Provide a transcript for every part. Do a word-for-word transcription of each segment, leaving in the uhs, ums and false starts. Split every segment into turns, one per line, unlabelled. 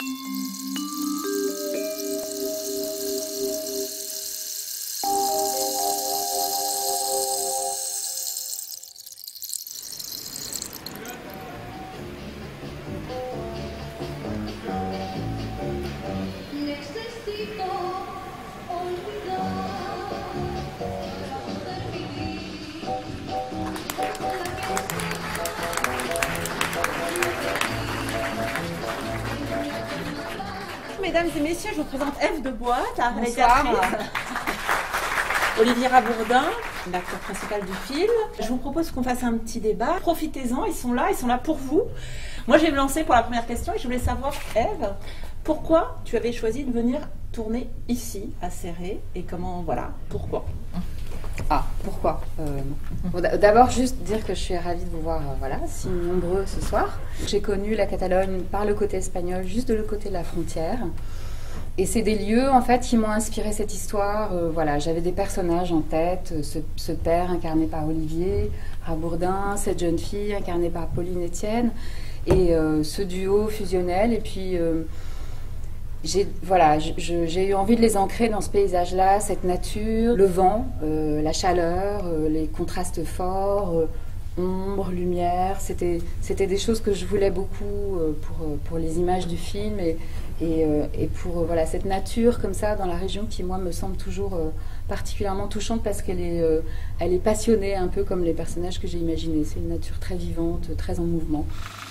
Mesdames et messieurs, je vous présente Ève de Bois, la réalisatrice. Olivier Rabourdin, l'acteur principal du film. Je vous propose qu'on fasse un petit débat. Profitez-en, ils sont là, ils sont là pour vous. Moi, je vais me lancer pour la première question et je voulais savoir, Ève, pourquoi tu avais choisi de venir tourner ici, à Céret, et comment, voilà, pourquoi?
Ah, pourquoi euh, bon, D'abord, juste dire que je suis ravie de vous voir euh, voilà, si nombreux ce soir. J'ai connu la Catalogne par le côté espagnol, juste de l'autre côté de la frontière. Et c'est des lieux, en fait, qui m'ont inspiré cette histoire. Euh, voilà, j'avais des personnages en tête, ce, ce père incarné par Olivier Rabourdin, cette jeune fille incarnée par Pauline Etienne, et euh, ce duo fusionnel. Et puis... Euh, J'ai voilà, j'ai eu envie de les ancrer dans ce paysage-là, cette nature, le vent, euh, la chaleur, euh, les contrastes forts, euh, ombre, lumière. C'était c'était des choses que je voulais beaucoup euh, pour, pour les images du film et, et, euh, et pour euh, voilà, cette nature comme ça dans la région qui, moi, me semble toujours euh, particulièrement touchante parce qu'elle est, euh, elle est passionnée, un peu comme les personnages que j'ai imaginés. C'est une nature très vivante, très en mouvement.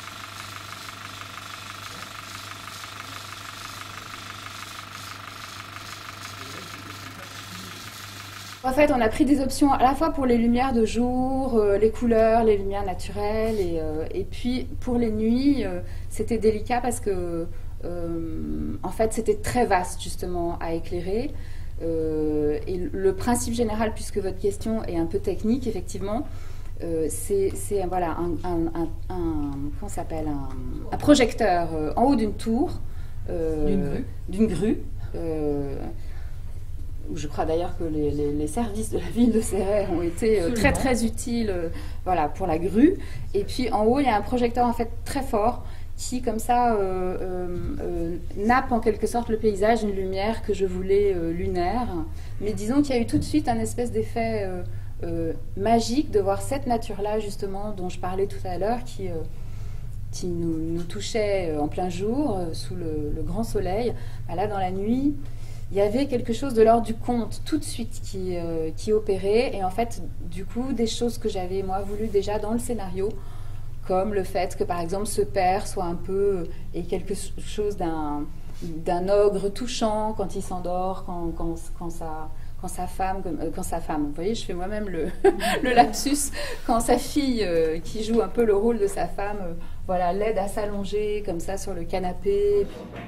En fait, on a pris des options à la fois pour les lumières de jour, euh, les couleurs, les lumières naturelles, et, euh, et puis pour les nuits, euh, c'était délicat parce que, euh, en fait, c'était très vaste justement à éclairer. Euh, et le principe général, puisque votre question est un peu technique, effectivement, euh, c'est voilà un, un, un, un comment s'appelle un, un projecteur euh, en haut d'une tour, euh,
d'une grue,
d'une grue. Euh, Je crois d'ailleurs que les, les, les services de la ville de Céret ont été euh, très très utiles euh, voilà, pour la grue. Et puis en haut, il y a un projecteur en fait très fort qui, comme ça, euh, euh, euh, nappe en quelque sorte le paysage, une lumière que je voulais euh, lunaire. Mais disons qu'il y a eu tout de suite un espèce d'effet euh, euh, magique de voir cette nature-là, justement, dont je parlais tout à l'heure, qui, euh, qui nous, nous touchait en plein jour, euh, sous le, le grand soleil. Ben là, dans la nuit, il y avait quelque chose de l'ordre du conte tout de suite qui, euh, qui opérait, et en fait, du coup, des choses que j'avais, moi, voulu déjà dans le scénario, comme le fait que, par exemple, ce père soit un peu, et quelque chose d'un d'un ogre touchant quand il s'endort, quand, quand, quand, sa, quand sa femme, quand sa femme, vous voyez, je fais moi-même le, le lapsus, quand sa fille, euh, qui joue un peu le rôle de sa femme, euh, voilà, l'aide à s'allonger comme ça sur le canapé.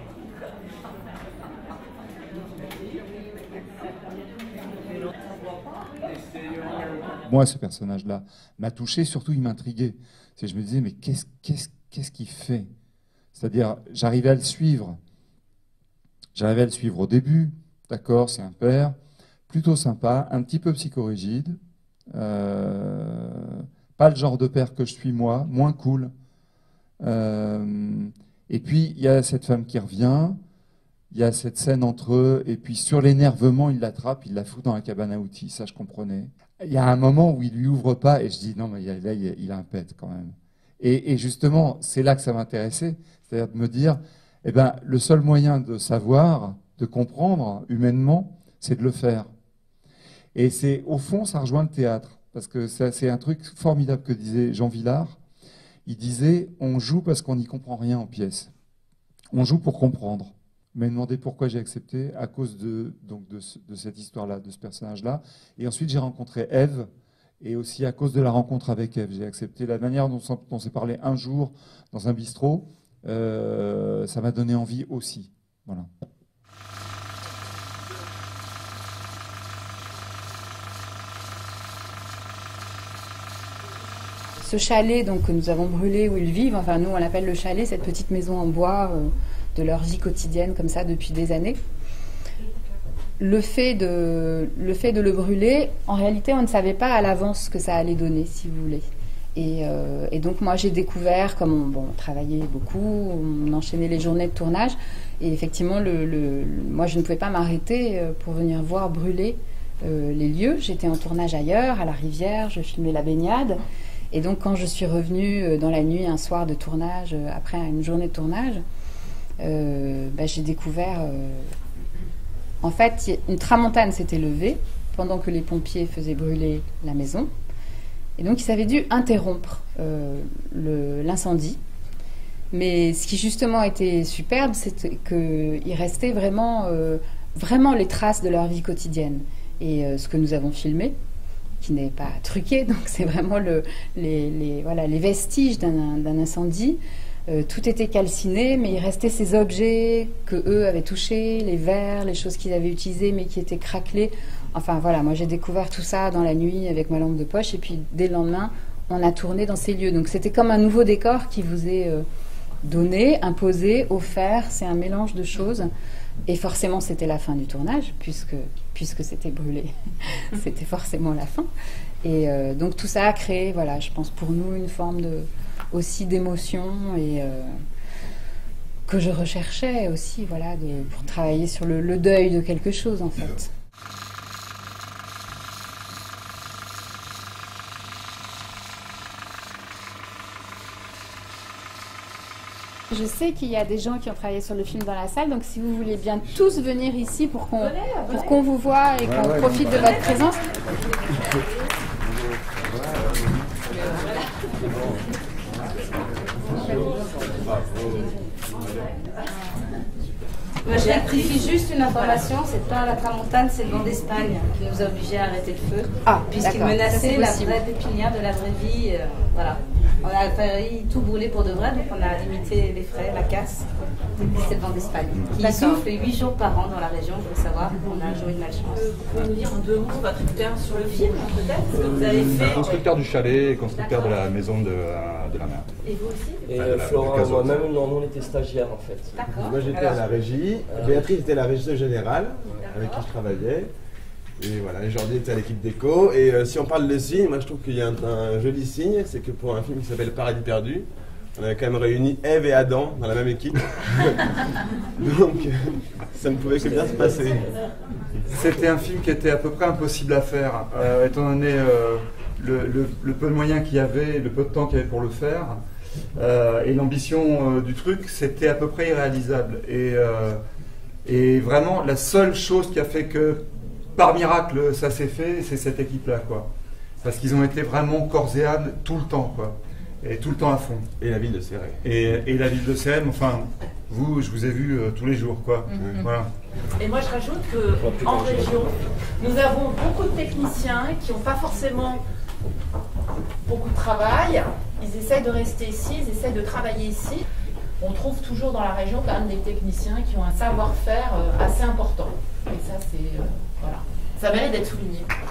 Moi, ce personnage-là m'a touché, surtout il m'intriguait. Je me disais, mais qu'est-ce qu'est-ce, qu'est-ce qu'il fait? C'est-à-dire, j'arrivais à le suivre. J'arrivais à le suivre au début. D'accord, c'est un père, plutôt sympa, un petit peu psychorigide. Euh, pas le genre de père que je suis moi, moins cool. Euh, et puis, il y a cette femme qui revient. Il y a cette scène entre eux, et puis sur l'énervement, il l'attrape, il la fout dans la cabane à outils, ça je comprenais. Il y a un moment où il lui ouvre pas, et je dis, non, mais là, il a un pet quand même. Et, et justement, c'est là que ça m'intéressait, c'est-à-dire de me dire, eh ben, le seul moyen de savoir, de comprendre humainement, c'est de le faire. Et c'est, au fond, ça rejoint le théâtre, parce que c'est un truc formidable que disait Jean Vilar. Il disait, on joue parce qu'on n'y comprend rien en pièce. On joue pour comprendre. M'a demandé pourquoi j'ai accepté, à cause de, donc de, ce, de cette histoire-là, de ce personnage-là. Et ensuite, j'ai rencontré Ève, et aussi à cause de la rencontre avec Ève. J'ai accepté la manière dont on s'est parlé un jour dans un bistrot. Euh, ça m'a donné envie aussi. Voilà.
Ce chalet donc, que nous avons brûlé, où ils vivent, enfin nous on l'appelle le chalet, cette petite maison en bois euh, de leur vie quotidienne comme ça depuis des années. Le fait, de, le fait de le brûler, en réalité on ne savait pas à l'avance ce que ça allait donner, si vous voulez. Et, euh, et donc moi j'ai découvert, comme on, bon, on travaillait beaucoup, on enchaînait les journées de tournage, et effectivement le, le, le, moi je ne pouvais pas m'arrêter pour venir voir brûler euh, les lieux. J'étais en tournage ailleurs, à la Rivière, je filmais la baignade, et donc quand je suis revenue dans la nuit un soir de tournage, après une journée de tournage, euh, bah, j'ai découvert, euh, en fait une tramontane s'était levée pendant que les pompiers faisaient brûler la maison. Et donc, ils avaient dû interrompre euh, le, l'incendie. Mais ce qui justement était superbe, c'est qu'il restait vraiment, euh, vraiment les traces de leur vie quotidienne. Et euh, ce que nous avons filmé, qui n'est pas truqué, donc c'est vraiment le, les, les, voilà, les vestiges d'un, d'un incendie. Euh, tout était calciné, mais il restait ces objets qu'eux avaient touchés, les verres, les choses qu'ils avaient utilisées, mais qui étaient craquelées. Enfin voilà, moi j'ai découvert tout ça dans la nuit avec ma lampe de poche, et puis dès le lendemain, on a tourné dans ces lieux. Donc c'était comme un nouveau décor qui vous est euh, donné, imposé, offert. C'est un mélange de choses. Et forcément, c'était la fin du tournage, puisque, puisque c'était brûlé. C'était forcément la fin. Et euh, donc tout ça a créé, voilà, je pense pour nous, une forme de, aussi d'émotion, et euh, que je recherchais aussi, voilà, de, pour travailler sur le, le deuil de quelque chose, en fait. Je sais qu'il y a des gens qui ont travaillé sur le film dans la salle, donc si vous voulez bien tous venir ici pour qu'on, pour qu'on vous voit et qu'on ouais, ouais, profite de votre présence.
Moi, je rectifie juste une information, c'est pas la tramontane, c'est le vent d'Espagne qui nous a obligés à arrêter le feu, ah, puisqu'il menaçait la vraie pépinière de la vraie vie. Euh, voilà. On a failli tout brûler pour de vrai, donc on a limité les frais, la casse. C'est le vent d'Espagne qui souffle huit jours par an dans la région, je veux savoir. On a joué de malchance.
Vous pouvez nous dire en deux mots votre expérience sur le film, peut-être, ce que vous avez fait?
Constructeur du chalet et constructeur de la maison de, de la mer.
Et vous aussi?
Et enfin, Florent et moi-même, non, on était stagiaires en fait.
D'accord.
Moi j'étais à la régie, euh... Béatrice était la régisseuse générale, avec qui je travaillais. Et voilà, et Jordi était à l'équipe déco. Et euh, si on parle de signe, moi je trouve qu'il y a un, un joli signe, c'est que pour un film qui s'appelle Paradis perdu, on avait quand même réuni Ève et Adam dans la même équipe. Donc ça ne pouvait que bien se passer.
C'était un film qui était à peu près impossible à faire, euh, étant donné euh, le, le, le peu de moyens qu'il y avait, le peu de temps qu'il y avait pour le faire. Euh, et l'ambition euh, du truc, c'était à peu près irréalisable. Et, euh, et vraiment, la seule chose qui a fait que, par miracle, ça s'est fait, c'est cette équipe-là, quoi. Parce qu'ils ont été vraiment corps et âme tout le temps, quoi. Et tout le temps à fond.
Et la ville de Céret.
Et, et la ville de Céret, enfin, vous, je vous ai vu euh, tous les jours, quoi.
Mm-hmm.
Voilà.
Et moi, je rajoute qu'en région, nous avons beaucoup de techniciens qui n'ont pas forcément beaucoup de travail. Ils essaient de rester ici, ils essaient de travailler ici. On trouve toujours dans la région quand même des techniciens qui ont un savoir-faire assez important. Et ça, c'est... Euh, voilà. Ça mérite d'être souligné.